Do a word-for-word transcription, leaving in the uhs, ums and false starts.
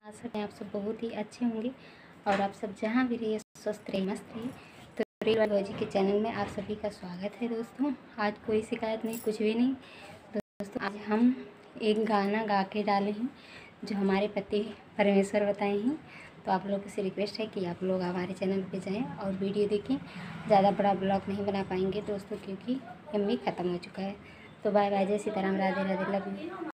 आशा है आप सब बहुत ही अच्छे होंगे और आप सब जहाँ भी रहिए स्वस्थ रहिए, मस्त रहिए। तो रील वाली जी के चैनल में आप सभी का स्वागत है दोस्तों। आज कोई शिकायत नहीं, कुछ भी नहीं दोस्तों। आज हम एक गाना गा के डाले हैं जो हमारे पति परमेश्वर बताए हैं। तो आप लोगों से रिक्वेस्ट है कि आप लोग हमारे चैनल पे जाएं और वीडियो देखें। ज़्यादा बड़ा ब्लॉग नहीं बना पाएंगे दोस्तों क्योंकि एम बी ख़त्म हो चुका है। तो बाय बाय, जय सीताराम, राधे राधे, लव यू।